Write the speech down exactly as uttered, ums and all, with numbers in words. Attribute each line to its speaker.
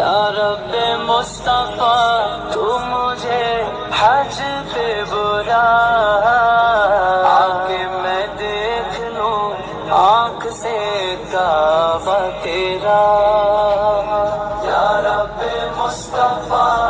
Speaker 1: या रब्बे मुस्तफा तू मुझे हज पे बुला, आके मैं देख लूं आँख से काबा तेरा। या रब्बे मुस्तफा